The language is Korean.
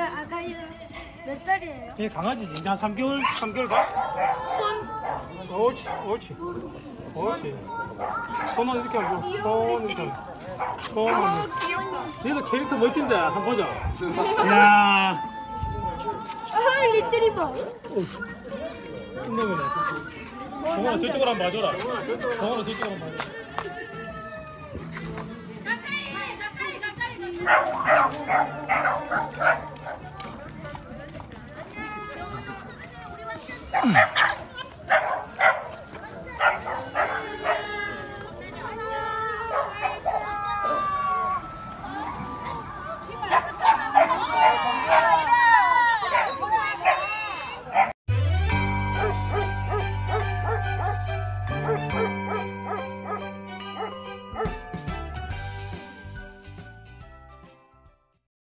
몇 살이에요? 얘 강아지지. 이제 한 3개월 반? 손. 옳지. 손은 이렇게 하고, 손 이렇게 하고. 손은. 귀여워. 얘도 캐릭터 멋진데, 한번 보자. 이야. 리트리버. 끝내보네. 동원아, 저쪽으로 한번 봐줘라. 동원아, 저쪽으로 한번 봐줘라. 가까이.